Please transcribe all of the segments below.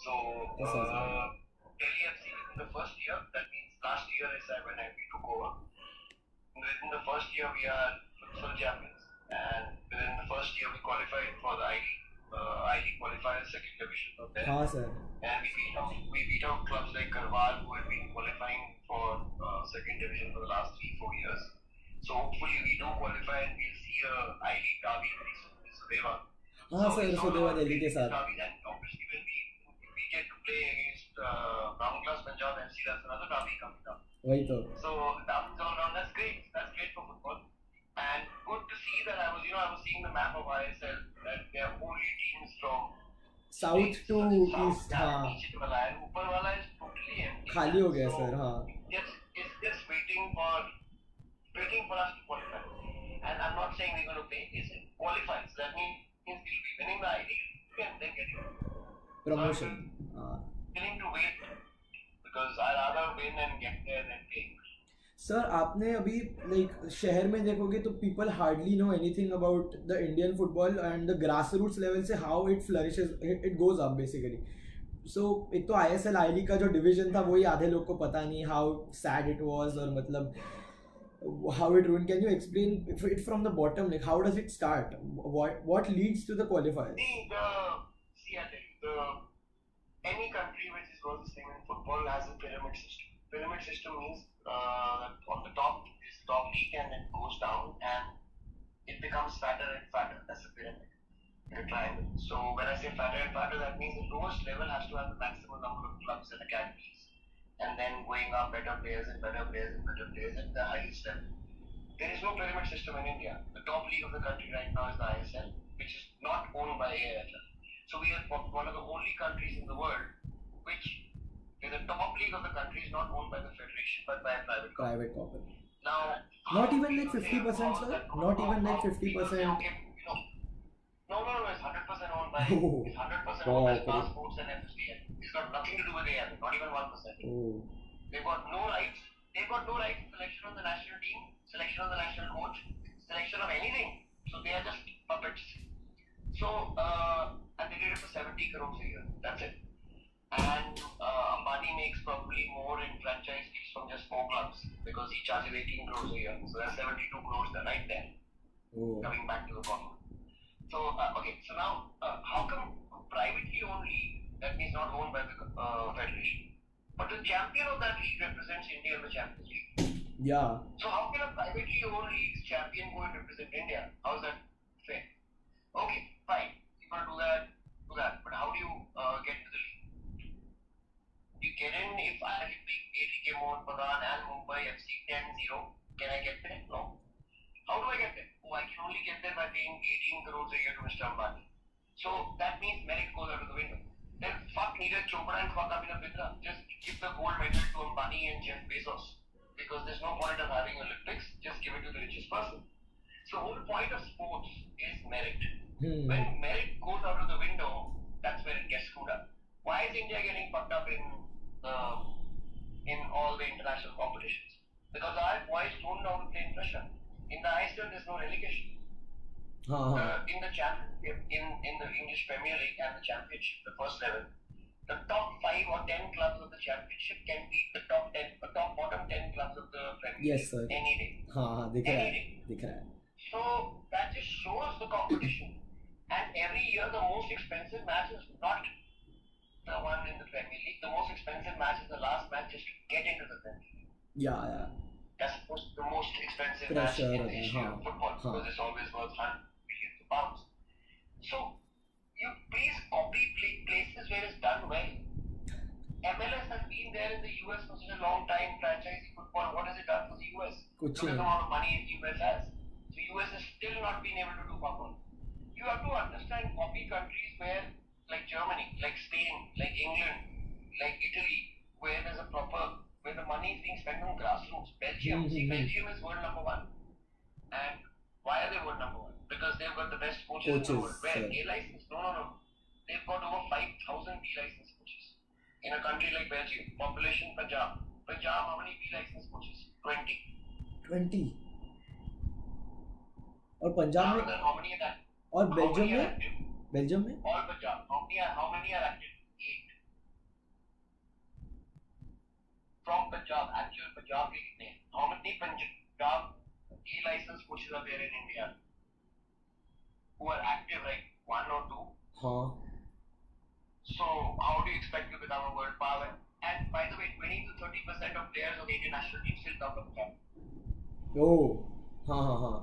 So ऐसा ऐसा Delhi FC within the first year, that means last year is when we took over. Within the first year we are full champions, and within the first year we qualified for the I League qualifiers, second division of there. हाँ sir And we beat out clubs like Karwal, who had been qualifying for second division for the last 3-4 years. So hopefully we do qualify and we'll see a I-League derby very soon in Sudeva. हाँ sir it's all Sudeva about Delhi के winning साथ derbies, and obviously when we get to play against Round Class Punjab FC, that's another derby coming up. वही तो So derbies all around, that's great. That's great for football. And good to see that I was seeing the map of ISL, that there are only teams from south to South, east हाँ नीचे वाला है, ऊपर वाला is totally empty. खाली हो गया So, sir हाँ it's just waiting for us to qualify. And I'm not saying we're going to play, it's qualifying. So that means we'll be winning the I-League and then getting promotion हाँ willing to wait, because I'd rather win and get there than play. Sir आपने अभी like शहर में देखोगे तो people hardly know anything about the Indian football and the grass roots level से how it flourishes it goes up basically so एक तो ISL आई league का जो डिवीजन था वही आधे लोग को पता नहीं हाउ सैड इट वाज और मतलब how it ruin can you explain it from the bottom like how does it start what leads to the qualifiers See, I tell you, any country which is worth the same in football has a pyramid system. Pyramid system means on the top is the top league and it goes down and it becomes fatter and fatter. That's a pyramid, a triangle. So when I say fatter and fatter, that means the lowest level has to have the maximum number of clubs and academies, and then going up better players and better players and better players at the highest level. There is no pyramid system in India. The top league of the country right now is the ISL, which is not owned by AIFL. So we are one of the only countries in the world which the top league of the country is not owned by the federation but by a private company. Now, Not even like 50%, sir? Not even like 50%? No, it's 100% owned by Oh. it's 100% Wow, owned by okay. Star Sports and FSDN. It's got nothing to do with AIFL, not even 1%. Oh. They've got no rights. They've got no rights to selection of the national team, selection of the national coach, selection of anything. So they are just puppets. So, and they did it for 70 crores a year. That's it. And Ambani makes probably more in franchise fees from just 4 clubs because he charges 18 crores a year. So that's 72 crores there, right there. Oh. Coming back to the bottom. So, okay, so now, how come privately owned league, that means not owned by the federation, but the champion of that league represents India in the Champions League? Yeah. So how can a privately owned league's champion go and represent India? How is that fair? Okay, fine. You want to do that. But how do you get to the league? You get in if I pick ATK Mohun Bagan and Mumbai FC 10-0. Can I get there? No. How do I get there? Oh, I can only get there by paying 18 crores a year to Mr. Ambani. So that means merit goes out of the window. Then fuck Neeraj Chopra and fuck Abhinav Bindra. Just give the gold medal to Ambani and Jeff Bezos. Because there's no point of having Olympics. Just give it to the richest person. So the whole point of sports is merit. When merit goes out of the window, that's where it gets screwed up. Why is India getting fucked up in all the international competitions? Because our boys don't know how to play in Russia. In the ISL, there's no relegation. In the championship, in the English Premier League and the championship, the first level, the top 5 or 10 clubs of the championship can beat the top bottom 10 clubs of the Premier League. Yes, sir. Any day. हाँ दिख रहा है So that just shows the competition. And every year, the most expensive match is not the one in the Premier League. The most expensive match is the last match just to get into the Premier League. Yeah. That's the most expensive Pressure match in the history of football because हाँ. it's always worth £100 million. So you please copy places where it's done well. MLS has been there in the US for such a long time, franchisee football. What has it done for the US? Look at the amount of money the US has. So US has still not been able to do football. You have to understand, copy countries where, like Germany, like Spain, like England, like Italy, where there's a proper, where the money is being spent on grassroots. Belgium, see, Belgium is world number 1. And why are they world number 1? Because they've got the best coaches in the world. Where? A license? No. They've got over 5,000 B license coaches. In a country like Belgium, population Punjab, how many B license coaches? 20. और पंजाब में how many are और Belgium में All Punjab. How many are active? 8. from Punjab, actual Punjab League ne, how many Punjab D-licensed coaches are there in India who are active, like one or two? हाँ. So how do you expect to become a world power? And by the way, 20 to 30% of players of Indian national team still come from Punjab. Oh. हाँ.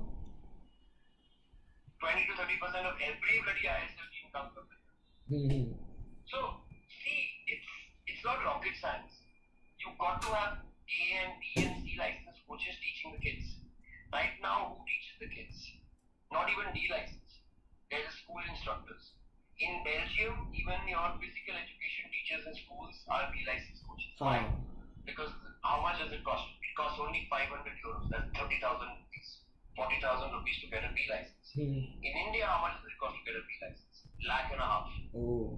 20 to 30% of every bloody ISL team comes from Punjab. So see, it's not rocket science. You've got to have A and B and C licensed coaches teaching the kids. Right now, who teaches the kids? Not even D license. There's school instructors. In Belgium, even your physical education teachers in schools are B licensed coaches. Why? Because how much does it cost? It costs only 500 euros. That's 30,000 rupees. 40,000 rupees to get a B license. In India, how much does it cost to get a B license? $1.5 lakh. Oh.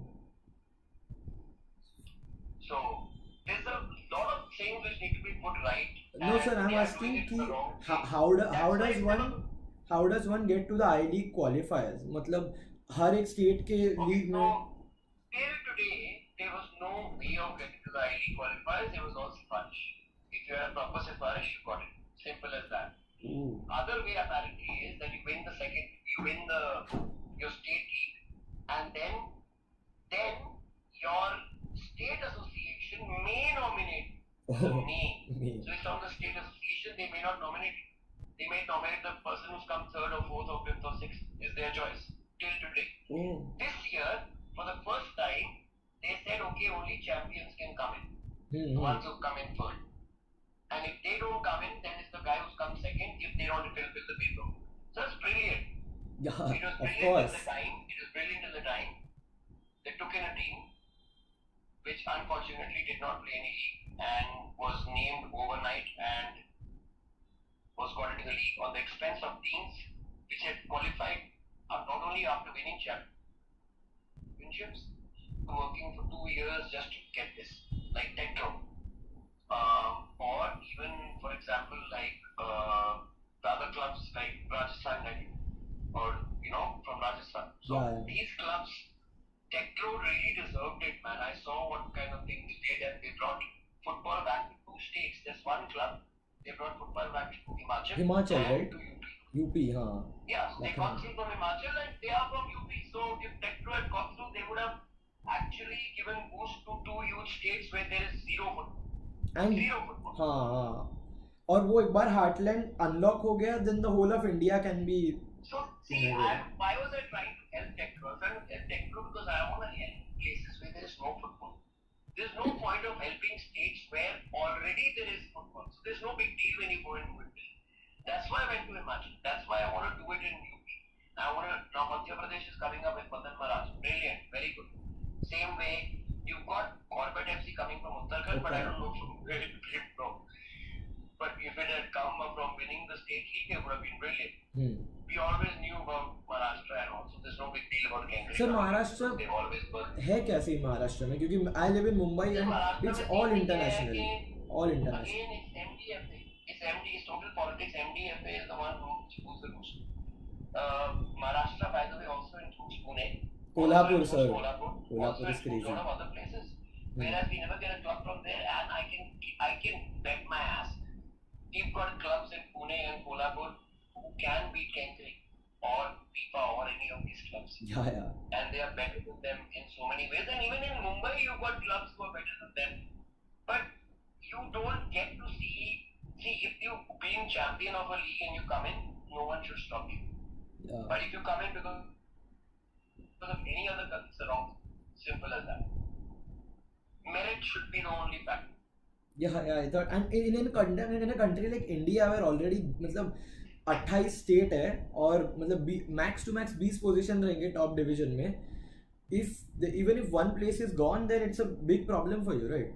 So there's a lot of things which need to be put right. No, sir, I'm asking ki how does one get to the I League qualifiers? मतलब हर एक state के league में. Till today, there was no way of getting to the I League qualifiers. There was all siparish. If you had a proper siparish, you got it. Simple as that. Other way apparently is that you win your state league, and then your state association may nominate. So it's on the state association, they may not nominate. They may nominate the person who's come third or fourth or fifth or sixth. Is their choice till today. This year, for the first time, they said okay, only champions can come in. Ones who come in third. And if they don't come in, then it's the guy who's come second. If they don't, it will fill the paper. So it's brilliant. Yeah, it was brilliant at the time. It was brilliant at the time. They took in a team which unfortunately did not play any league and was named overnight and was got into the league on the expense of teams which had qualified not only after winning championships, working for 2 years just to get this, like Tektro. Or even, for example, like the other clubs like Rajasthan United, or from Rajasthan. So these clubs, Tektro really deserved it, man. I saw what kind of thing they did, and they brought football back to 2 states. There's one club, they brought football back to Himachal, right? To UP. UP, huh? Yeah, so they got through from Himachal and they are from UP. So if Tektro had got through, they would have actually given boost to 2 huge states where there is zero football. हाँ. और वो एक बार heartland unlock हो गया, then the whole of India can be. So see, why was I trying to help Tektro? I was trying to help Tektro because I want to help places where there is no football. There's no point of helping states where already there is football. So there's no big deal when you go and do it. That's why I went to Himachal. That's why I want to do it in UP. Now Madhya Pradesh is coming up with Madan Maharaj. Brilliant, very good. Same way, you've got Corbett FC coming from Uttarakhand, but I don't know from where it came from. But if it had come from winning the state league, it would have been brilliant. We always knew about Maharashtra and also there's no big deal about Cambridge. Sir, Maharashtra है कैसे महाराष्ट्र में? क्योंकि I live in Mumbai and it's all international. All international. Again, it's MDFA. It's total politics. MDFA is the one who's the rules. Maharashtra, by the way, also includes Pune. Kolhapur, sir. Kolhapur is crazy. A lot of other places. Whereas we never get a club from there, and I can bet my ass. We've got clubs in Pune and Kolhapur who can beat Kenkri or FIFA or any of these clubs. Yeah. And they are better than them in so many ways. And even in Mumbai, you've got clubs who are better than them. But you don't get to see if you being champion of a league and you come in, no one should stop you. Yeah. But if you come in because of any other club, it's wrong. Simple as that. Merit should be the only factor. Yeah, I thought, and in a country like India where already मतलब 28 state है और मतलब max to max 20 position रहेंगे top division में. Even if one place is gone, then it's a big problem for you, right?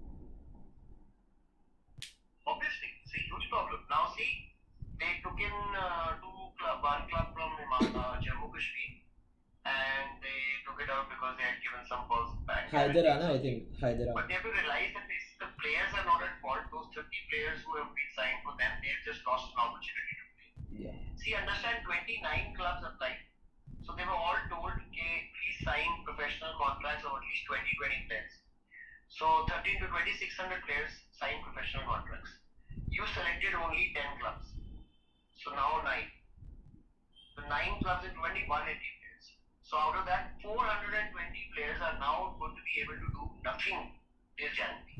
Obviously, it's a huge problem. Now see, they took in one club from Jammu Kashmir, and they took it out because they had given some balls back. Hyderabad, I think. Hyderabad. But they have to realize that the players are not at fault. Those 30 players who have been signed for them, they've just lost an opportunity to play. Yeah. See, understand, 29 clubs applied. So they were all told, okay, please sign professional contracts of at least 20 players. So 13 to 2,600 players sign professional contracts. You selected only 10 clubs. So now 9. So 9 clubs in 180 players. So out of that, 420 players are now going to be able to do nothing till January.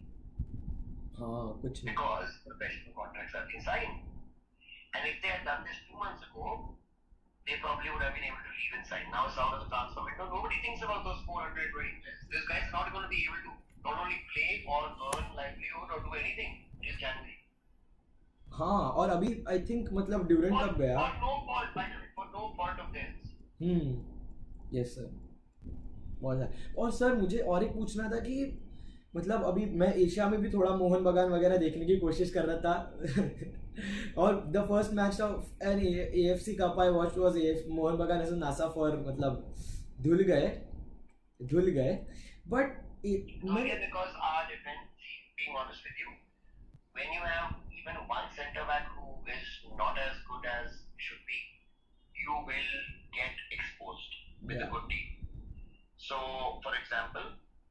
Because professional contracts have been signed. And if they had done this 2 months ago, they probably would have been able to leave and sign. Now it's out of the transfer window. Nobody thinks about those 420 players. These guys are not going to be able to not only play or earn livelihood or do anything till January. हाँ, और अभी I think मतलब Durand कब गया? For no fault, by the way, for no fault of theirs. Yes sir. बहुत है. और sir मुझे और एक पूछना था कि मतलब अभी मैं एशिया में भी थोड़ा मोहन बगान वगैरह देखने की कोशिश कर रहा था और the first match of an AFC cup I watch was Mohun Bagan as नासा फॉर मतलब धुल गए but because our defense, being honest with you, when you have even one centre back who is not as good as should be, you will get exposed with a good team. So, for example,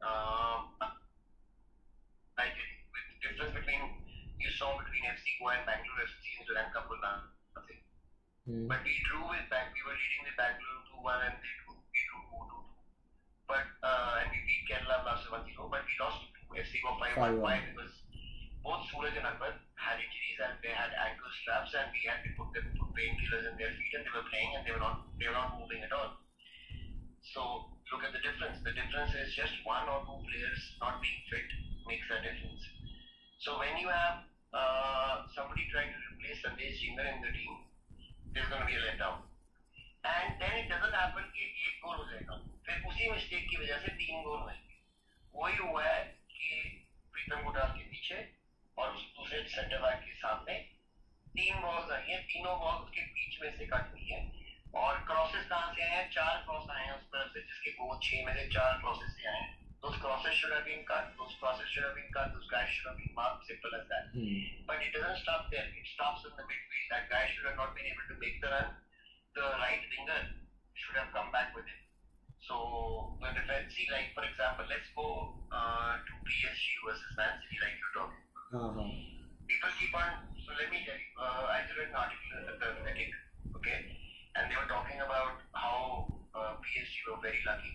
like with the difference between you saw between FC Goa and Bangalore FC in Durand Cup was nothing. But we were leading with Bangalore 2-1 and we drew 4-2. But and we beat Kerala last 1-0, but we lost to FC Goa 5-1. Why? Because both Suraj and Akbar had injuries and they had ankle straps and we had to put painkillers in their feet and they were playing and they were not moving at all. So look at the difference. The difference is just 1 or 2 players not being fit makes a difference. So when you have somebody trying to replace Sandesh Jhingar in the team, there's going to be a letdown. And then it doesn't happen कि एक गोल हो जाएगा, फिर उसी mistake की वजह से 3 गोल होंगे. वही हुआ है कि प्रीतम गुटाल के पीछे और उस दूसरे सेंटर बैक के सामने 3 बॉल्स आई हैं, तीनों बॉल्स के बीच में से कट हुई हैं और क्रॉसेस कहाँ से आए हैं? 4 क्रॉस आए हैं उस तरफ से, जिसके वो 6 में से 4 क्रॉसेस से आए हैं. Those crosses should have been cut. Those guys should have been marked. Simple as that. But it doesn't stop there. It stops in the midfield. That guy should have not been able to make the run. The right winger should have come back with it. So the defense, see, like for example, let's go to PSG versus Man City, like you're talking. People keep on. So let me tell you. I read an article in the Athletic, okay, and they were talking about how PSG were very lucky.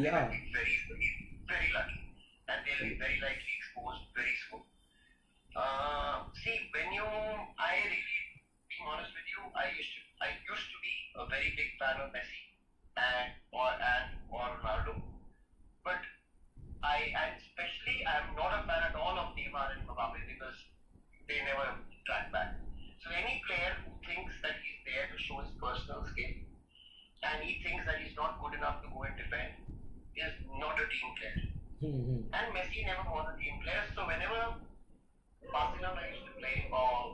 Very lucky, and they'll be very likely exposed very soon. See, being honest with you, I used to be a very big fan of Messi or Ronaldo, but especially I'm not a fan at all of Neymar and Mbappe because they never track back. So any player who thinks that he's there to show his personal skill and he thinks that he's not good enough to go and defend is not a team player. And Messi never was a team player, so whenever Barcelona used to play or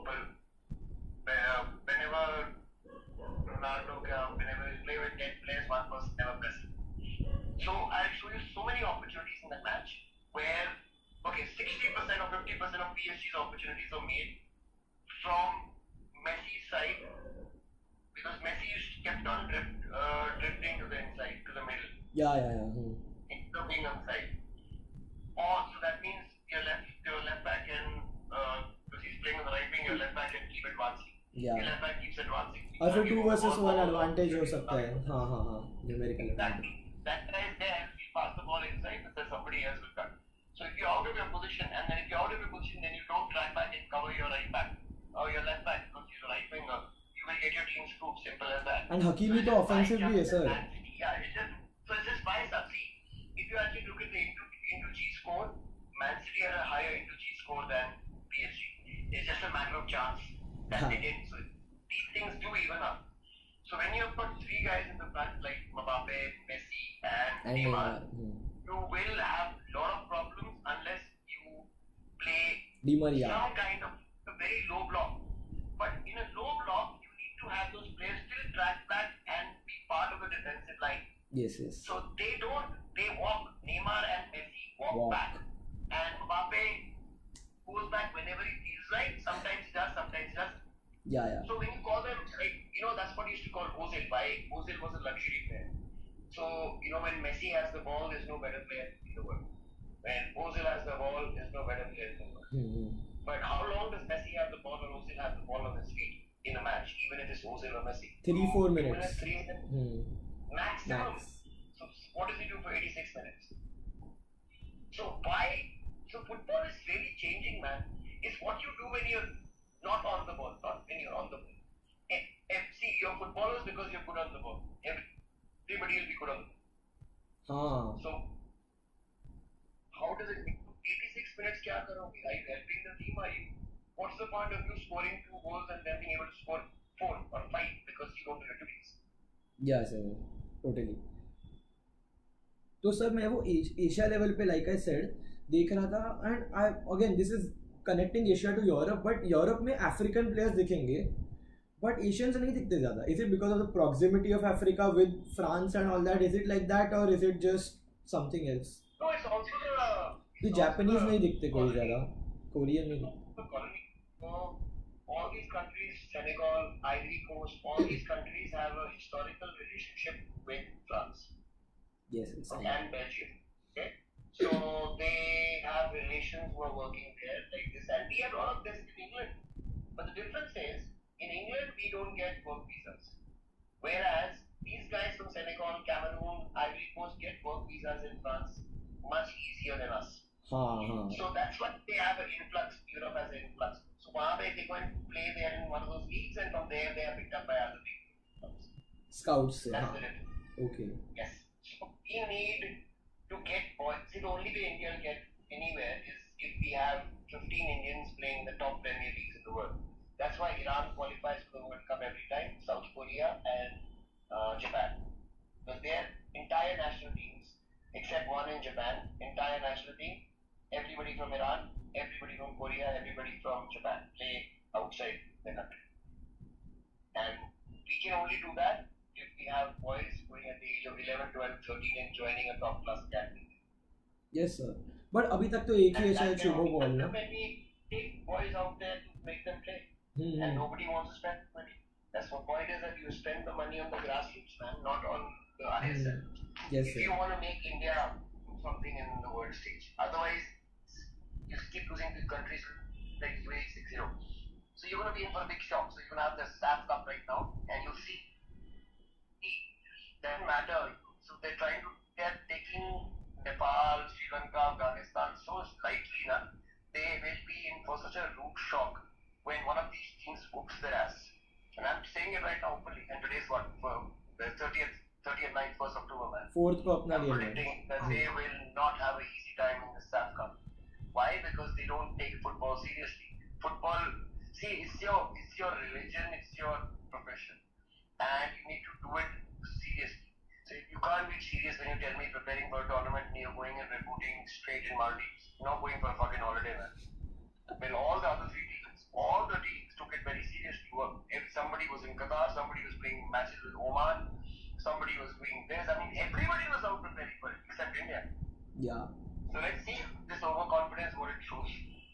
whenever Ronaldo, whenever he played with 10 players, one person never present. So I'll show you so many opportunities in the match where, okay, 60% or 50% of PSG's opportunities are made from Messi's side because Messi kept on drifting to the inside, to the middle. Instead of being on side. Or so that means your left back can because he's playing on the right wing, your left back can keep advancing. Your left back keeps advancing. और फिर 2 versus 1 advantage हो सकता है. हाँ numerical advantage. That guy is there, he pass the ball inside, and then somebody else will cut. So if you're out of your position, and then if you're out of your position, then you don't track back and cover your right back or your left back because he's a right winger. You will get your team screwed. Simple as that. And Hakimi तो offensive भी है sir. Yeah, it's just bias. See, if you actually look at the into G score, Man City had a higher into G score than PSG. It's just a matter of chance that they didn't. So these things do even up. So when you have got 3 guys in the front like Mbappe, Messi, and Neymar, you will have a lot of problems unless you play some kind of a very low block. But in a low block, you need to have those players still track back and be part of the defensive line. Yes. So they walk. Neymar and Messi walk back, and Mbappe goes back whenever he feels like. Sometimes he does, sometimes he doesn't. Yeah. So when you call them, that's what you used to call Ozil. Why? Ozil was a luxury player. So when Messi has the ball, there's no better player in the world. When Ozil has the ball, there's no better player in the world. But how long does Messi have the ball or Ozil have the ball on his feet in a match, even if it's Ozil or Messi? 3-4 minutes. 3 minutes? Maximum. Max. So what does he do for 86 minutes? So why? So football is really changing, man. It's what you do when you're not on the ball, not when you're on the ball. See, you're footballers because you're good on the ball. Everybody will be good on the ball. So how does it make 86 minutes? Kya karoge? Are you helping the team? Are you? What's the point of you scoring 2 goals and then being able to score 4 or 5 because you don't do your duties? Yeah, sir. Totally. तो sir मैं वो Asia level पे like I said देख रहा था and I again this is connecting Asia to Europe but Europe में African players दिखेंगे but Asians नहीं दिखते ज़्यादा is it because of the proximity of Africa with France and all that is it like that और is it just something else No, it's also the Japanese नहीं दिखते कोई ज़्यादा Korean नहीं all these countries, Senegal, Ivory Coast, all these countries have a historical relationship with France. Yes, it's and Belgium. Okay, so they have relations who are working there like this, and we have all of this in England. But the difference is, in England we don't get work visas, whereas these guys from Senegal, Cameroon, Ivory Coast get work visas in France much easier than us. So that's why they have an influx. Europe has an influx. So where they go and play there in one of those leagues, and from there they are picked up by other leagues. Scouts. That's the difference. Okay. Yes. So we need to get boys. See, the only way India will get anywhere is if we have 15 Indians playing the top Premier Leagues in the world. That's why Iran qualifies for the World Cup every time, South Korea and Japan. Because their entire national teams, except one in Japan, entire national team, everybody from Iran, everybody from Korea, everybody from Japan play outside the country. And we can only do that if we have boys going at the age of 11, 12, 13 and joining a top class academy. Yes, sir. But अभी तक तो एक ही है शायद Subho Paul ना. When we take boys out there to make them play, and nobody wants to spend money. That's what point is that you spend the money on the grassroots, man, not on the ISL. Yes, if you want to make India do something in the world stage, otherwise you keep losing to countries like UAE 6-0. So you're going to be in for a big shock. So you're going to have the SAF Cup right now, and you'll see. It doesn't matter. So they're taking Nepal, Sri Lanka, Afghanistan so lightly now. They will be in for such a rude shock when one of these teams whoops their ass. And I'm saying it right now openly. And today's what? For the 30th night, 1st October, man. 4th को अपना I'm predicting that they will not have an easy time in the SAF Cup. Why? Because they don't take football seriously. Football, see, it's your religion, it's your profession, and you need to do it seriously. So you can't be serious when you tell me preparing for a tournament and you're going and recruiting straight in Maldives. You're not going for a fucking holiday, man. When all the other all the teams took it very seriously. If somebody was in Qatar, somebody was playing matches with Oman, somebody was doing this. I mean, everybody was out preparing for it except India. Yeah. So let's see this overconfidence what it shows.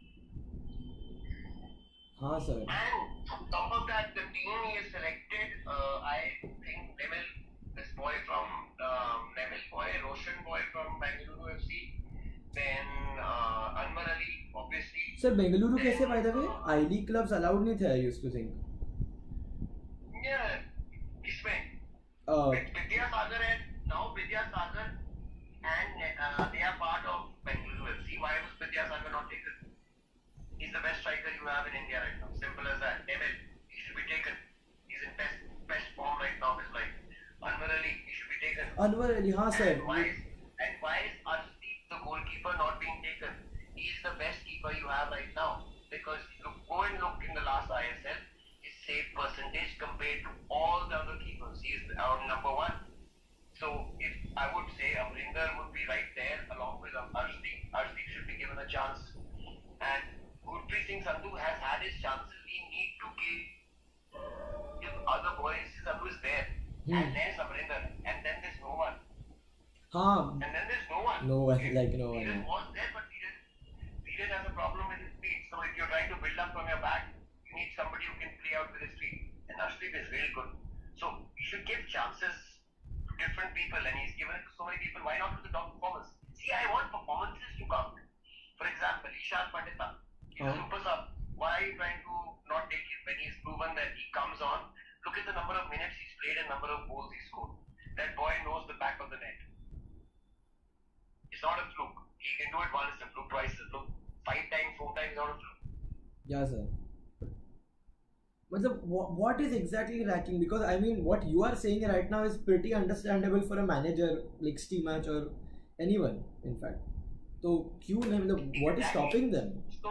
हाँ sir. And on top of that, the team he has selected, I think Neville, this boy from Roshan boy from Bengaluru FC, then Anwar Ali, obviously. Sir, Bengaluru कैसे by the way? I-League clubs allowed नहीं थे I used to think. Yeah, इसमें. Vidyasagar and now Vidyasagar and they are part of Bengaluru FC. Why was Vidyasagar not taken? He's the best striker you have in India right now. Simple as that. Neville, he should be taken. He's in best form right now of his life. Anwar Ali, he should be taken. Anwar Ali, हाँ sir. And why is Arshdeep, the goalkeeper, not being taken? He is the best keeper you have right now. Because go and look in the last ISL, his save percentage compared to all the other keepers. He is our number 1. So if I would say Amrinder would be right there along with Arshdeep. Arshdeep should be given a chance. And Gurpreet Singh Sandhu has had his chances. We need to give other boys. Sandhu is there. And there's Amrinder. And then there's no one. And then there's no one. No one, like no one. Dheeraj was there, but Dheeraj has a problem with his feet. So if you're trying to build up from your back, you need somebody who can play out with his feet. And Arshdeep is really good. So you should give chances to different people. And he's given it to so many people. Why not to the top performers? See, I want performances to come. the number of minutes he's played and number of goals he's scored. That boy knows the back of the net. It's not a fluke. He can do it once, a fluke, twice, a fluke, 5 times, 4 times, not a fluke. Yeah, sir. But what is exactly lacking? Because I mean, what you are saying right now is pretty understandable for a manager like Steve Match or anyone, in fact. So, what is stopping them? So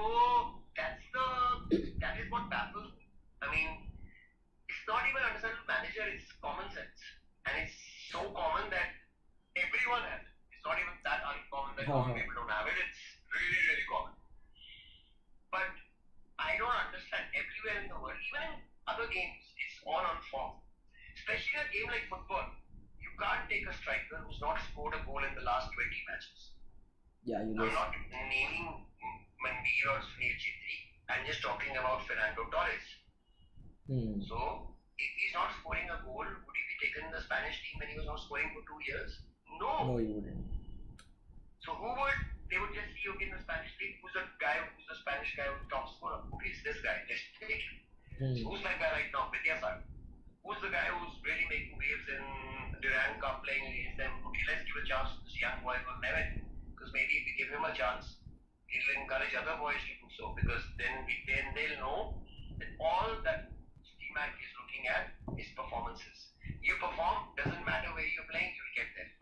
that is what baffles me. I mean, it's not even understandable manager, it's common sense. And it's so common that everyone has it. It's not even that uncommon that common people don't have it. It's really, really common. But I don't understand. Everywhere in the world, even in other games, it's all on form. Especially in a game like football, you can't take a striker who's not scored a goal in the last 20 matches. Yeah, I'm not naming Mandir or Sunil Chhetri. I'm just talking about Fernando Torres. So, if he's not scoring a goal, would he be taken in the Spanish team when he was not scoring for 2 years? No. No, he wouldn't. So who would? They would just see, okay, in the Spanish league, who's the Spanish guy who's top scorer? Okay, it's this guy. Let's take him. So who's that guy right now? Vidyasar. Who's the guy who's really making waves in Durand Cup playing against them? Okay, let's give a chance to this young boy called Nevin. Because maybe if we give him a chance, he'll encourage other boys to do so. Because then they'll know that all that Steve Mac is looking at is performances. You perform, doesn't matter where you're playing, you'll get there.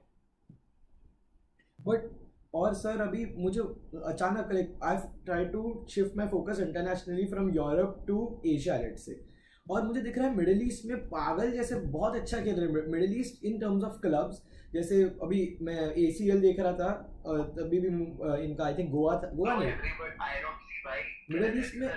But और sir अभी मुझे अचानक like I try to shift my focus internationally from Europe to Asia let's say, और मुझे दिख रहा है middle East में पागल जैसे बहुत अच्छा खेल रहे हैं Middle East in terms of clubs. जैसे अभी मैं ACL देख रहा था तभी भी इनका आई थिंक गोवा नहीं मिडिल ईस्ट में.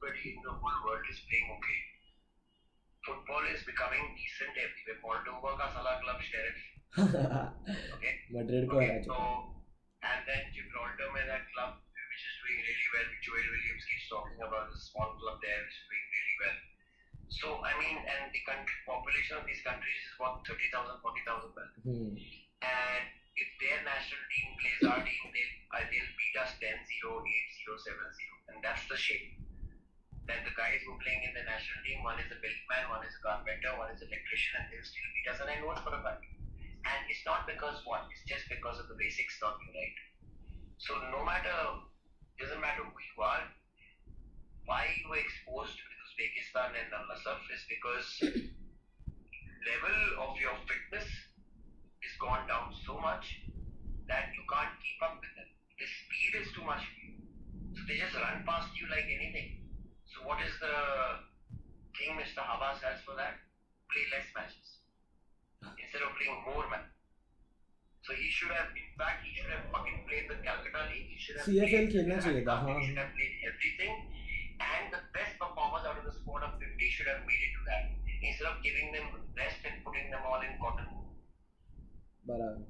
Football is becoming decent everywhere. Moldova का साला club Sheriff. Okay. Madrid को हरा चुका. And then Gibraltar में that club which is doing really well. Joel Williams keeps talking about the small club there which is doing really well. So I mean, and the population of these countries is what 30,000, 40,000 well. And if their national team plays our team, they'll beat us 10-0, 8-0, 7-0, and that's the shape. That the guys who are playing in the national team, one is a milkman, one is a carpenter, one is an electrician, and they'll still beat us, and I know it for a fact. And it's not because what, it's just because of the basics not being right. So no matter, doesn't matter who you are, why you were exposed to Uzbekistan and Al-Nasaf is because level of your fitness is gone down so much that you can't keep up with them. The speed is too much for you. So they just run past you like anything. So what is the thing Mr. Abbas has for that? Play less matches instead of playing more matches. So he should have, in fact, he should have fucking played the Calcutta League. He should have CFL खेलना चाहिए था. He should have played everything, and the best performers out of the squad of 50 should have made it to that instead of giving them rest and putting them all in cotton wool. बराबर.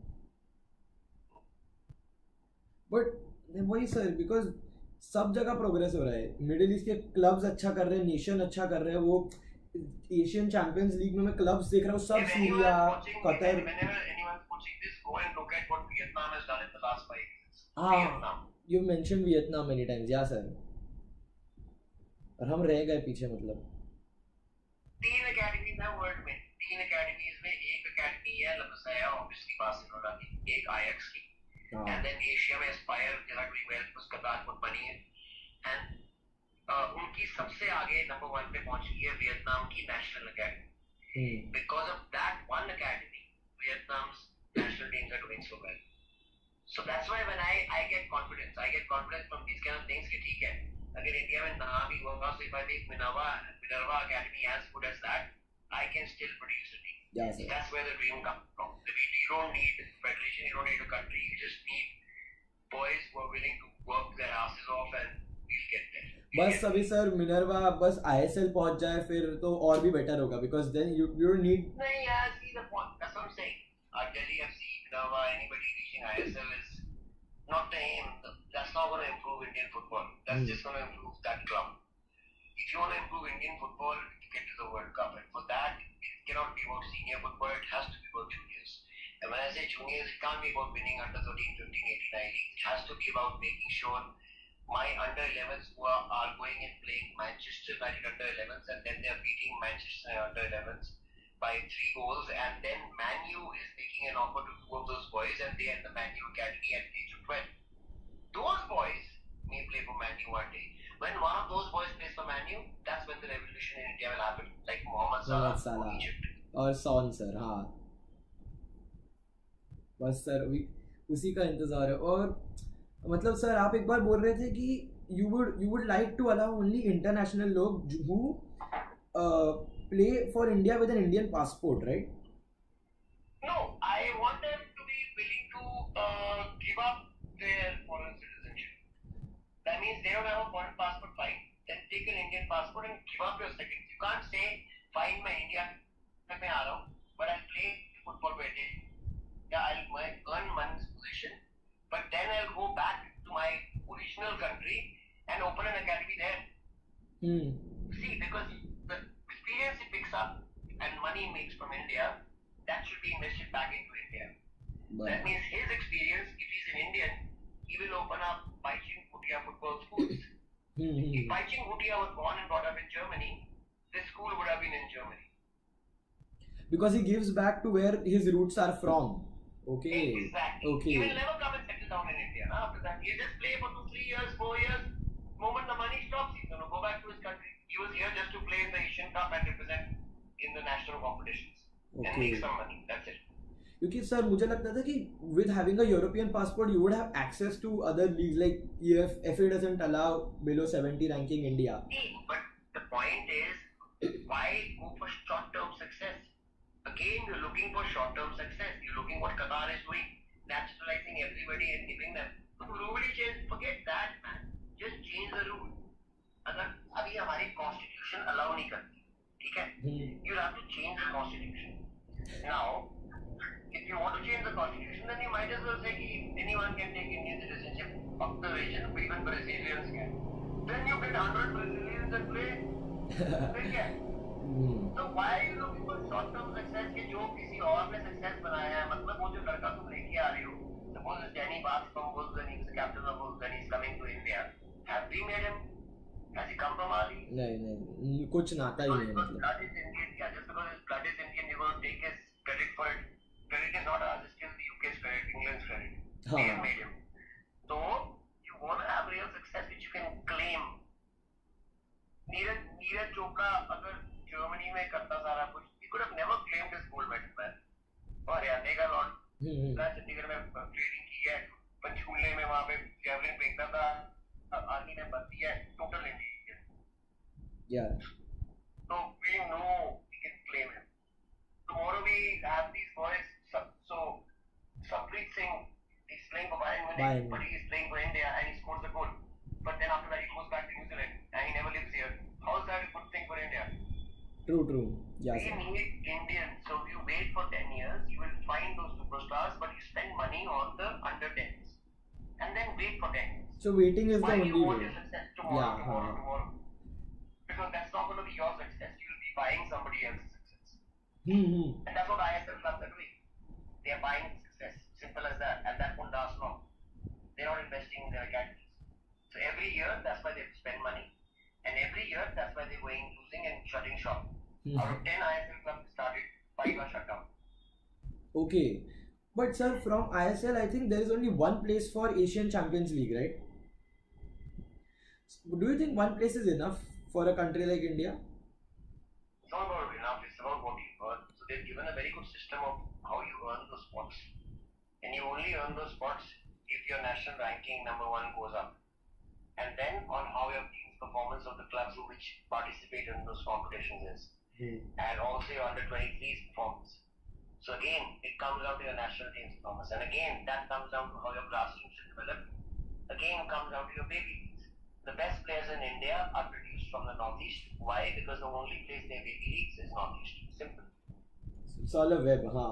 But वही sir, because सब जगह progress हो रहा है. Middle east के clubs अच्छा कर रहे हैं, नेशन अच्छा कर रहे हैं. वो एशियन चैंपियंस लीग में मैं क्लब्स देख रहा हूँ सब सीरिया, कतर. हाँ, you mentioned Vietnam many times. Yeah sir. और हम रह गए पीछे. मतलब 3 अकेडमीज हैं वर्ल्ड में. 3 अकेडमीज में एक अकेडमी है लमसाया ऑब्वियसली बार्सिलोना की, एक आयक्स की. And then Asia में Aspire they are doing well because Qatar put money in. And उनकी सबसे आगे नंबर 1 पे पहुंच गई है वियतनाम की national academy. Because of that one academy, Vietnam's national teams are doing so well. So that's why when I get confidence from these kind of things कि ठीक है, अगर इंडिया में ना भी होगा, so if I make Minerva Academy as good as that, I can still produce a team. Yeah, sir. That's where the dream comes from. You don't need a federation, you don't need a country, you just need boys who are willing to work their asses off and we'll get there. बस अभी sir Minerva बस ISL पहुंच जाए फिर तो और भी better होगा, because then you don't need. नहीं यार, see the point. That's what I'm saying. Delhi FC, Minerva, anybody reaching ISL is not the aim. That's not going to improve Indian football. That's just going to improve that club. If you want to improve Indian football, you get to the World Cup, and for that, it cannot be about senior football. It has to be about juniors. And when I say juniors, it can't be about winning under 13, 15, 89 leagues. It has to be about making sure my under 11s who are going and playing Manchester United under 11s, and then they're beating Manchester under 11s by 3 goals, and then Man U is making an offer to 2 of those boys, and they are the Man U academy at the age of 12. Those boys may play for Man U one day. When one of those boys plays for Man U, that's when the revolution in India will happen, like Mohammad Salah Salah for Egypt. और Son sir, हाँ बस sir उसी का इंतजार है। और मतलब sir आप एक बार बोल रहे थे कि you would like to allow only international लोग who play for India with an Indian passport, right? No, I want them to be willing to give up their foreign citizenship. That means they don't have a foreign passport, fine. Then take an Indian passport and give up your second. You can't say, fine, मैं India में आ रहा हूँ, but I'll play football for India. Yeah, I'll earn money's position, but then I'll go back to my original country and open an academy there. See, because the experience he picks up and money he makes from India, that should be invested back into India. That means his experience, if he's an Indian, he will open up Baiching Bhutia football schools. If Baiching Bhutia was born and brought up in Germany, this school would have been in Germany. Because he gives back to where his roots are from. Okay. Exactly. Okay. He will never come and settle down in India. No? After that, he just play for 2, 3 years, 4 years. The moment the money stops, he's going to go back to his country. He was here just to play in the Asian Cup and represent in the national competitions. And make some money. That's it. क्योंकि sir मुझे लगता था कि with having a European passport you would have access to other leagues, like FA doesn't allow below 70 ranking India. But the point is, why go for short-term success? Again, you're looking for short-term success. You're looking what Qatar is doing, naturalizing everybody and giving them. Nobody change. Forget that, man. Just change the rule. अगर अभी हमारी constitution allow नहीं करती, ठीक है? You have to change the constitution. Now, if you want to change the constitution, then you might as well say that anyone can take Indian citizenship of the region, even Brazilians can. Then you get 100 Brazilians and play. Then yeah. So why are you looking for short-term success कि जो किसी और ने success बनाया है? मतलब वो जो लड़का तुम लेके आ रहे हो, suppose Danny Barnes from Wolves and he's the captain of Wolves and he's coming to India. Have we made him? Has he come from Ali? नहीं कुछ नाता ही नहीं मतलब. Blood is Indian. Yeah, just because his blood is Indian, you're going to take his credit for it. Credit is not ours, it's still the UK's credit, England's credit. They have made him. So, you want to have real success which you can claim. Neeraj Chopra, अगर Germany में करता सारा कुछ, he could have never claimed his gold medal, man. और यार देखा Lord, मैं चंडीगढ़ में ट्रेनिंग की है, पंचकूले में वहाँ पे जेवलिन फेंकता था, आर्मी में भर्ती है, total Indian. Yeah. So we know we can claim him. Tomorrow we have these boys. So Sabpreet Singh, he's playing for Bayern Munich, but he's playing for India and he scores a goal. But then after that he goes back to New Zealand and he never lives here. How is that a good thing for India? True. Yeah. We need Indians. So if you wait for 10 years, you will find those superstars, but you spend money on the under 10s and then wait for 10 years. So waiting is the only way. Why do you want your success tomorrow? Because that's not going to be your success. You'll be buying somebody else's success. And that's what ISL clubs are doing. They are buying success. Simple as that. And that won't last long. They're not investing in their academies. So every year, that's why they spend money. And every year, that's why they're going losing and shutting shop. Out of 10 ISL clubs started, 5 are shut down. Okay. But sir, from ISL, I think there is only one place for Asian Champions League, right? Do you think one place is enough for a country like India? It's not about enough, it's about what you earn. So they've given a very good system of how you earn those spots. And you only earn those spots if your national ranking #1 goes up. And then on how your team's performance of the clubs which participate in those competitions is. And also your under-23's performance. So again, it comes down to your national team's performance. And again, that comes down to how your grassroots should develop. Again, comes down to your baby leagues. The best players in India are produced from the Northeast. Why? Because the only place they have baby leagues is Northeast. Simple. Solar web, हाँ.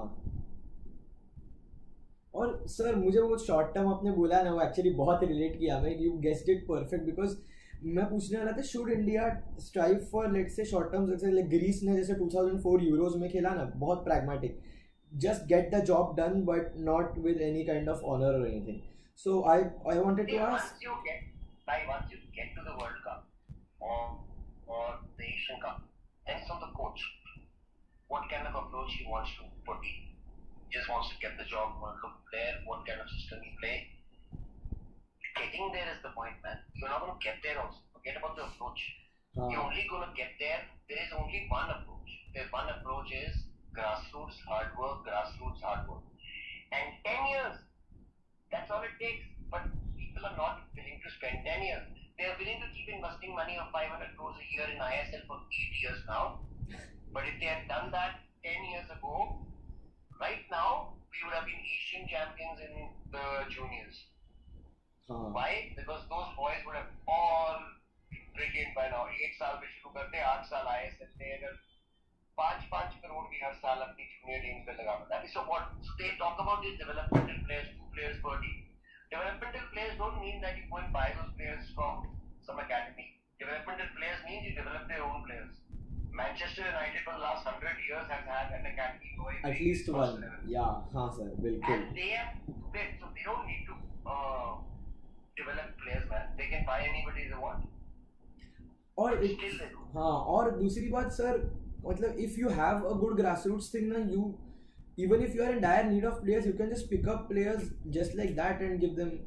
और sir मुझे वो short term आपने बोला ना वो actually बहुत relate किया मैं. You guessed it perfect because मैं पूछने वाला था should India strive for let's say short term success like Greece ने जैसे 2004 यूरोज में खेला ना, बहुत pragmatic, just get the job done but not with any kind of honour और anything. So I wanted to ask, once you get to the World Cup or the Asian Cup, then it's on the coach. what kind of approach he wants to put in. He just wants to get the job, wants to play, what kind of system he play. Getting there is the point, man. You're not going to get there also. Forget about the approach. You're only going to get there. There is only one approach. The one approach is grassroots hard work, And 10 years, that's all it takes. But people are not willing to spend 10 years. They are willing to keep investing money of 500 crores a year in ISL for 8 years now. But if they had done that 10 years ago, right now, we would have been Asian champions in the juniors. Why? Because those boys would have all been brilliant by now. 8 साल में शुरू करते 8 साल ISL में अगर 5 crore भी हर साल अपनी junior teams पे लगा पाता है. So what they talk about is developmental players, 2 players per team. Developmental players don't mean that you go and buy those players from some academy. Developmental players means you develop their own players. Manchester United for the last 100 years has had an academy going at least one. Level. Yeah, हाँ sir, बिल्कुल. And so they don't need to develop players, man. They can buy anybody they want. और हाँ, और दूसरी बात sir, मतलब if you have a good grassroots thing ना, you even if you are in dire need of players, you can just pick up players just like that and give them.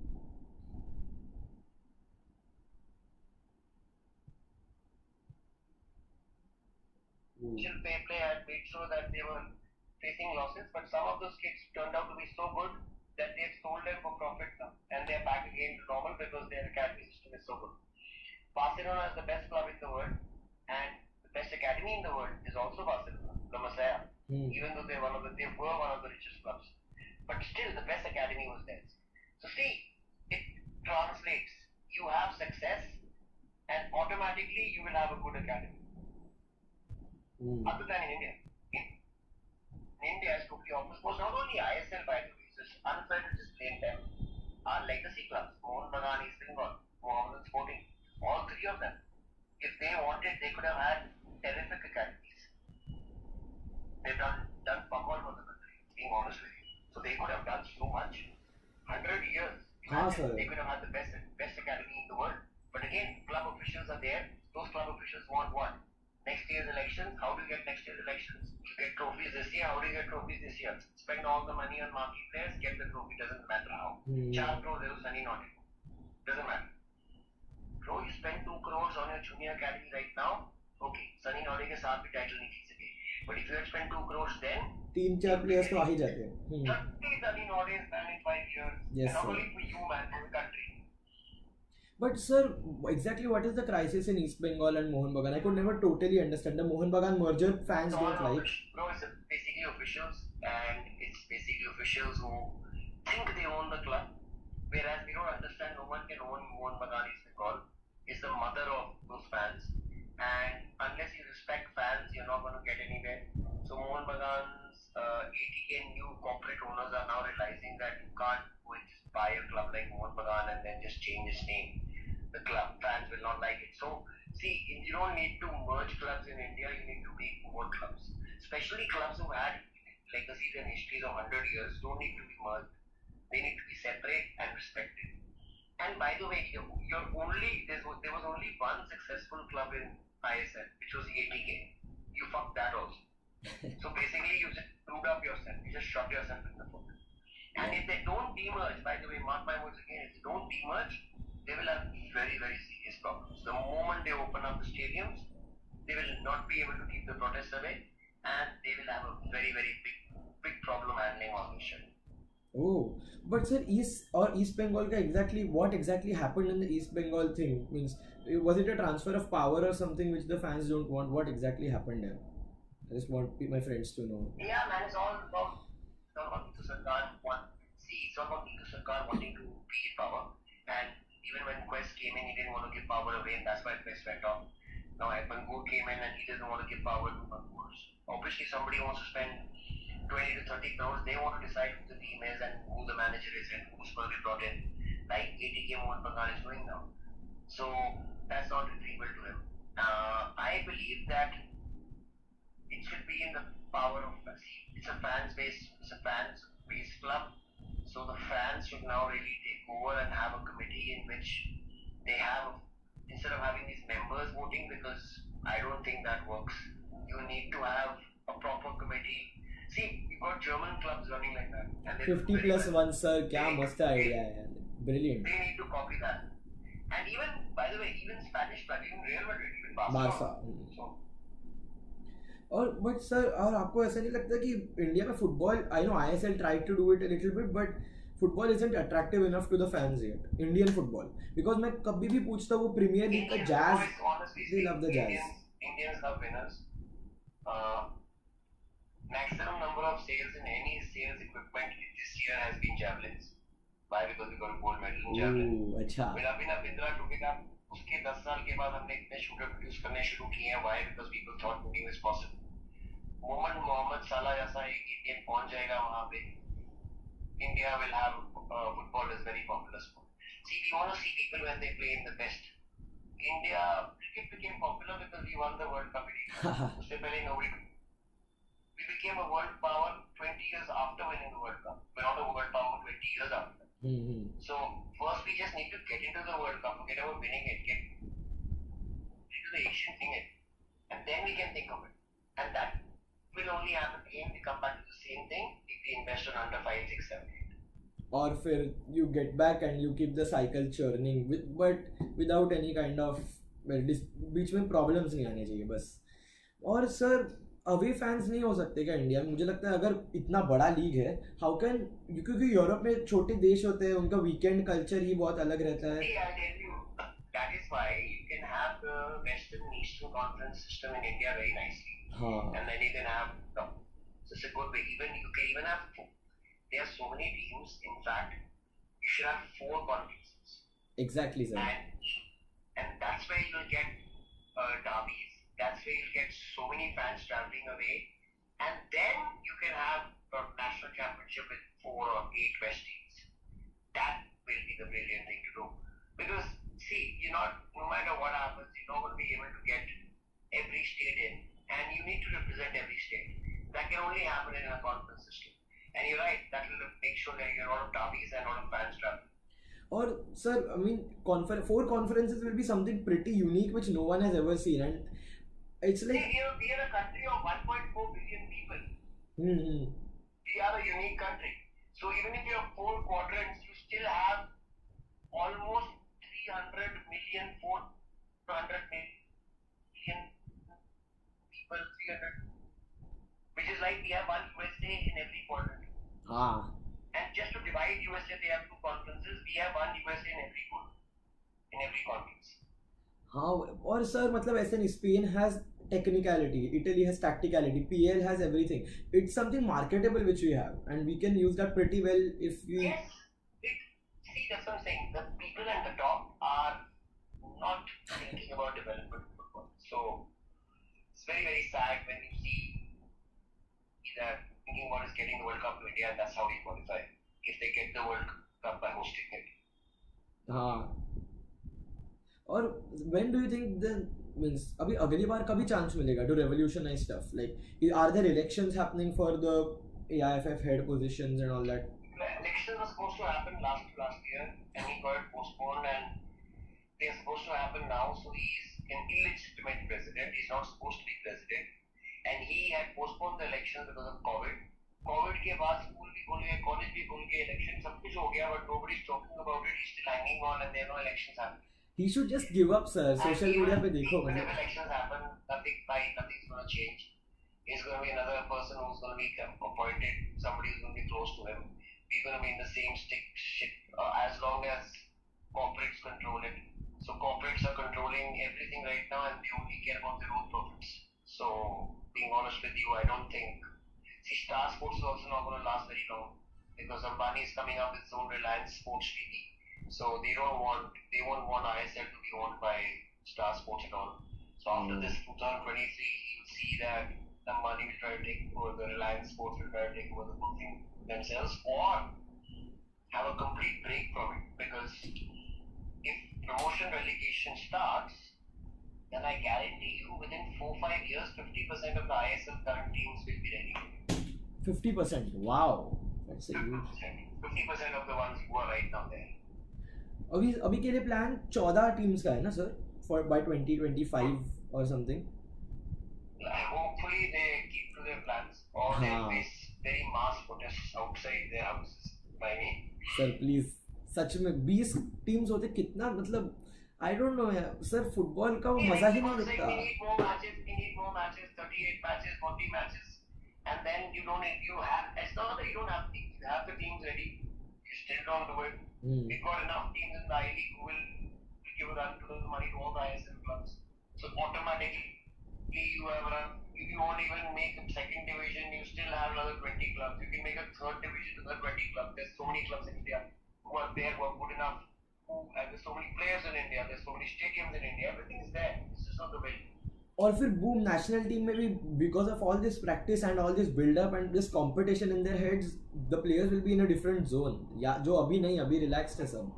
Play had made sure that they were facing losses, but some of those kids turned out to be so good that they've sold them for profit now, and they're back again to normal because their academy system is so good. Barcelona is the best club in the world, and the best academy in the world is also Barcelona, the Masia. Even though they were one of the richest clubs, but still the best academy was theirs. So see, it translates. You have success, and automatically you will have a good academy. Other than in India. In India, it's totally opposite. Not only ISL, by the way, it's unfair to just blame them. Our legacy clubs, Mohun Bagan, East Bengal, Mohammedan Sporting, all 3 of them, if they wanted, they could have had terrific academies. They've done fuck all for the country, being honest with you. So they could have done so much. 100 years. They could have had the best academy in the world. But again, club officials are there. Those club officials want what? Next year's elections. How do you get next year's elections? You get trophies this year. How do you get trophies this year? Spend all the money on marquee players, get the trophy. Doesn't matter how. 4 crore there was Sunny Naughty. Doesn't matter. Bro, you spend 2 crores on your junior academy right now. Okay, Sunny Naughty के साथ भी title नहीं जीत सके. But if you had spent 2 crores then, 3-4 players तो आ ही जाते हैं. 30 Sunny Naughty man in 5 years. Yes, and not only for you, man, for the country. But sir, exactly what is the crisis in East Bengal and Mohun Bagan? I could never totally understand the Mohun Bagan merger. Fans don't like. No, it's basically officials, and it's basically officials who think they own the club, whereas we don't understand. No one can own Mohun Bagan East Bengal. It's the mother of those fans, and unless you respect fans, you're not going to get anywhere. So Mohun Bagan's 80K new corporate owners are now realizing that you can't go and just buy a club like Mohun Bagan and then just change its name. The club fans will not like it. So, see, you don't need to merge clubs in India, you need to make more clubs. Especially clubs who had legacies and histories of 100 years don't need to be merged. They need to be separate and respected. And by the way, there was only one successful club in ISL, which was 80K. You fucked that also. So basically, you just screwed up yourself. You just shot yourself in the foot. And if they don't demerge, by the way, mark my words again, if they don't demerge, they will have very, very serious problems. The moment they open up the stadiums, they will not be able to keep the protests away, and they will have a very, very big problem handling all this shit. Oh, but sir, East Bengal what exactly happened in the East Bengal thing? Means, was it a transfer of power or something which the fans don't want? What exactly happened there? I just want my friends to know. Yeah, man, it's all about Neetu Sarkar wanting to be in power, and even when Quest came in, he didn't want to give power away, and that's why Quest went off. Now Bangur came in and he doesn't want to give power to Bangur. Obviously, somebody wants to spend 20 to 30 crores. They want to decide who the team is and who the manager is and who's going to be brought in, like 80K Mohun Bagan is doing now. So that's not retrievable to him. I believe that it should be in the power of it's a fans-based club. So the fans should now really take over and have a committee in which they have, instead of having these members voting, because I don't think that works. You need to have a proper committee. See, you got German clubs running like that, and they do 50 very plus well. 1 sir, क्या मस्त idea है यार, brilliant. They need to copy that. And even, by the way, even Spanish clubs, even Real Madrid, even Barca. Barcelona. So, और but sir, और आपको ऐसा नहीं लगता कि इंडिया में football, I know ISL tried to do it a little bit, but football isn't attractive enough to the fans yet, Indian football, because मैं कभी भी पूछता हूँ वो प्रीमियर लीग का Indian jazz, boys, honestly they love the speaking, jazz. Indians love winners. Maximum number of sales in any sales equipment this year has been javelins. Why? Because we got a gold medal in javelin. Oh अच्छा. फिर अभी ना बिंद्रा टूटे का उसके 10 साल के बाद हमने इतने शूटर प्रोड्यूस करने शुरू किए हैं. Why? Because people thought winning was possible. Mohammad साला जैसा एक इंडियन पहुंच जाएगा वहां पे, India will have football is very popular sport. See, we want to see people when they play in the best. India cricket became popular because we won the World Cup in India. उससे पहले nobody. We became a world power 20 years after winning the World Cup. We're not a world power 20 years after. So first we just need to get into the World Cup, forget about winning it, get into the Asian thing, and then we can think of it. And that will only happen again. We come back to the same thing if we invest on under 5, 6, 7, 8. और फिर you get back and you keep the cycle churning, but without any kind of, well, बीच में problems नहीं आने चाहिए बस. और sir away fans नहीं हो सकते क्या इंडिया में? मुझे लगता है अगर इतना बड़ा लीग है, हाउ कैन, क्योंकि यूरोप में छोटे देश होते हैं, उनका वीकेंड कल्चर ही बहुत अलग रहता है. See, I'll tell you, that is why you can have the Western Eastern Conference system in India very nicely. And then you can have, so it's a good way. Even you can even have, there are so many teams. In fact, you should have 4 conferences. Exactly, sir. And that's where you'll get derbies. That's where you'll get so many fans traveling away. And then you can have a national championship with 4 or 8 West teams. That will be the brilliant thing to do. Because, see, you're not, no matter what happens, you're not going to be able to get every state in. And you need to represent every state. That can only happen in a conference system. And you're right, that will make sure that you get a lot of derbies and a lot of fans traveling. Or sir, I mean, 4 conferences will be something pretty unique which no one has ever seen, and it's like, we are a country of 1.4 billion people. We are a unique country. So even if you have 4 quadrants, you still have almost 300 million, 400 million people, 300, which is like we have 1 USA in every quadrant. And just to divide USA, they have 2 conferences. We have 1 USA in every conference. हाँ. और sir मतलब ऐसे नहीं, Spain has technicality, Italy has tacticality, PL has everything. It's something marketable which we have, and we can use that pretty well if we. Yes, see, that's what I'm saying. The people at the top are not thinking about development football. So it's very, very sad when you see that thinking about is getting the World Cup to India, and that's how we qualify. If they get the World Cup by hosting it. और when do you think the means अभी अगली बार कभी chance मिलेगा to revolutionize stuff? Like, are there elections happening for the AIFF head positions and all that? Elections were supposed to happen last year, and he got postponed, and they are supposed to happen now. So he's an illegitimate president. He's not supposed to be president, and he had postponed the elections because of COVID. COVID के बाद school भी खुल गए, college भी खुल गए, election सब कुछ हो गया, but nobody is talking about it. He's still hanging on, and there are no elections happening. He should just give up, sir. Social media पे देखो. Even if elections happen, nothing's going to change. He's going to be another person who's going to be appointed. Somebody who's going to be close to him. He's going to be in the same shit as long as corporates control it. So corporates are controlling everything right now, and they only care about their own profits. So being honest with you, I don't think. See, Star Sports is also not going to last very long because Ambani is coming up with his own Reliance Sports TV. So they won't want ISL to be owned by Star Sports at all. So after this 2023, you'll see that Ambani will try to take over, the Reliance Sports will try to take over the whole thing themselves, or have a complete break from it. Because if promotion relegation starts, then I guarantee you within 4-5 years, 50% of the ISL current teams will be relegated. 50%? Wow, that's a huge. 50% of the ones who are right now there. अभी के लिए plan 14 teams का है ना sir, for by 2025 or something. Hopefully they keep to their or they हाँ face very mass protests outside their houses by me. Sir please, सच में 20 teams होते कितना, मतलब आई डोंट नो यार सर, फुटबॉल का वो See, मजा like ही नहीं people say लगता. we need more matches, 38 matches, 40 matches, and then you don't, you have, it's not that you don't have teams, you have the teams ready, you still don't do it. We've got enough teams in the I-League who will give a run to the money to all the ISL clubs. So automatically you have a, if you won't even make a second division, you still have another 20 clubs. You can make a third division, another 20 clubs. There's so many clubs in India who are there, who are good enough. And there's so many players in India, there's so many stadiums in India, everything is there. It's just not the way. और फिर boom national team में भी, because of all this practice and all this buildup and this competition in their heads, the players will be in a different zone, या जो अभी नहीं, अभी relaxed है सब.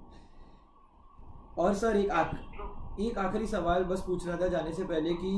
और सर एक आखिरी सवाल बस पूछना था जाने से पहले कि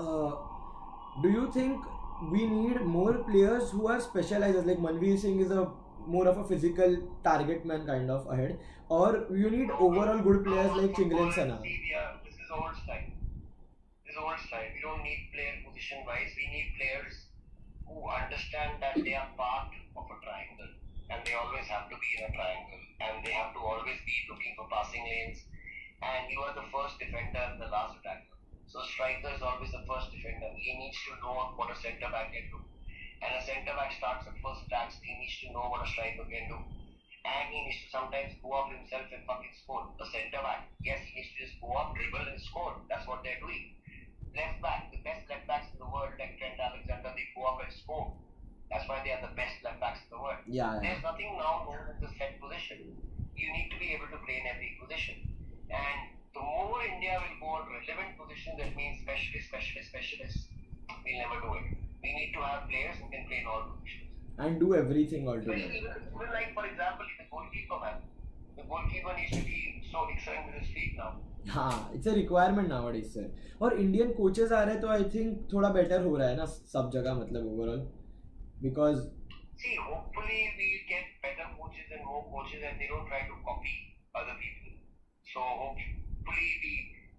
do you think we need more players who are specialised, like Manvir Singh is a more of a physical target man kind of ahead, or you need overall good players like Chinglen Sana? This is old style. This is old style. We don't need player position wise. We need players who understand that they are part of a triangle, and they always have to be in a triangle, and they have to always be looking for passing lanes. And you are the first defender and the last attacker. So striker is always the first defender. He needs to know what a centre back can do. And a centre back starts at first attacks. He needs to know what a striker can do, and he needs to sometimes go up himself and fucking score. The centre back, yes, he needs to just go up, dribble and score. That's what they're doing. Left back, the best left backs in the world, like Trent Alexander, they go up and score. That's why they are the best left backs in the world. Yeah. There's nothing now known as a set position. You need to be able to play in every position. And the more India will go on relevant position, that means specialists, we'll never do it. We need to have players who can play in all positions. And do everything altogether. Even like, for example, the goalkeeper, man. The goalkeeper needs to be so excellent with his feet now. हाँ, it's a requirement nowadays, sir. और Indian coaches आ रहे हैं तो I think थोड़ा better हो रहा है ना सब जगह, मतलब overall, because see, hopefully we get better coaches and more coaches, and they don't try to copy other people. So hopefully we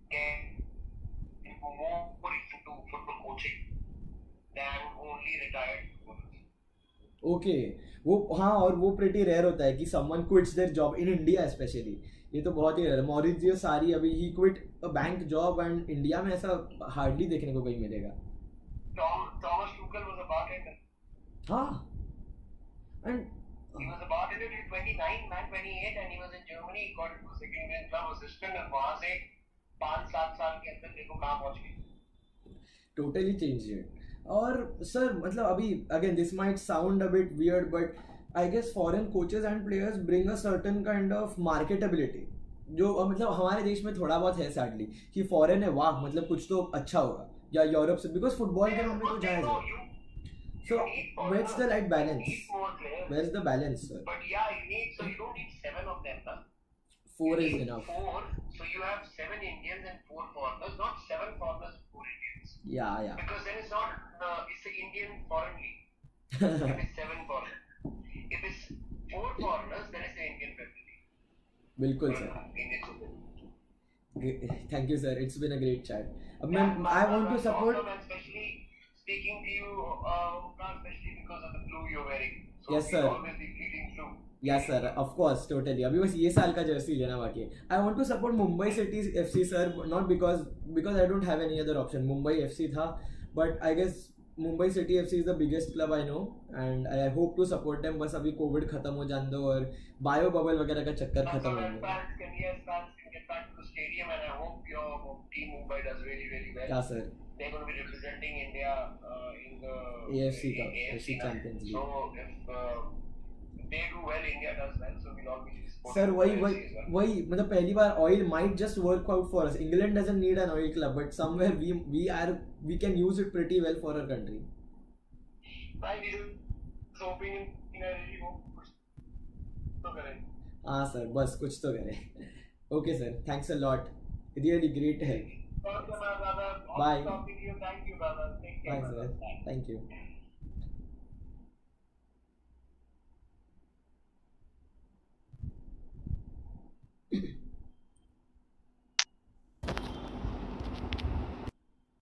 get more into football coaching than only retired coaches. Okay, वो हाँ, और वो pretty rare होता है कि someone quits their job in India specially. ये तो बहुत ही रेयर. मॉरिजियो सारी अभी ही quit a bank job, and India में ऐसा हार्डली देखने को कहीं मिलेगा. Thomas Tuchel was a bartender. हाँ, and he was a bartender till 29, man, 28, and he was in Germany. He got into a second Indian club assistant, and वहाँ से 5-7 साल के अंदर देखो कहाँ पहुँच गए. totally changed it. और सर मतलब अभी again this might sound a bit weird, but I guess foreign coaches and players bring a certain kind of marketability, जो मतलब हमारे देश में थोड़ा बहुत है सैडली, कि फॉरेन है, वाह मतलब कुछ तो अच्छा होगा, या यूरोप से, बिकॉज फुटबॉल के मामले तो जायज है. So where's the right balance? Where's the balance, sir? But yeah, you need, so you don't need 7 of them, huh? 4 is enough. 4, so you have 7 Indians and 4 foreigners, not 7 foreigners and 4 Indians. Yeah. Because then it's not, it's an Indian foreign league. If it's 7 foreigners. If it's 4 foreigners, then it's an Indian Premier League. बिल्कुल sir. Thank you, sir. It's been a great chat. I want to support. Especially speaking to you, especially because of the blue you're wearing. So yes, sir. Always be bleeding blue. Yes, sir. Of course, totally. अभी बस ये साल का Jersey लेना बाकी है. I want to support Mumbai City FC, sir. Not because I don't have any other option. Mumbai FC था, but I guess Mumbai City FC is the biggest club I know, and I hope to support them. बस अभी Covid खत्म हो जाने दो और bio bubble वगैरह का चक्कर खत्म हो जाए. Fans can get back to the stadium, and I hope your team Mumbai does really well. Yeah, sir. They're going to be representing India in the AFC Cup, AFC Champions League. So if they do well, India does well. So we'll always support. Sir, वही मतलब पहली बार oil might just work out for us. England doesn't need an oil club, but somewhere we can use it pretty well for our country. We just hoping in a really hope तो करें. हाँ sir, बस कुछ तो करें. Okay sir, thanks a lot. Really great help. Okay, brother. Bye. Talking to you. Thank you, brother. Take care. Bye sir. Thank you.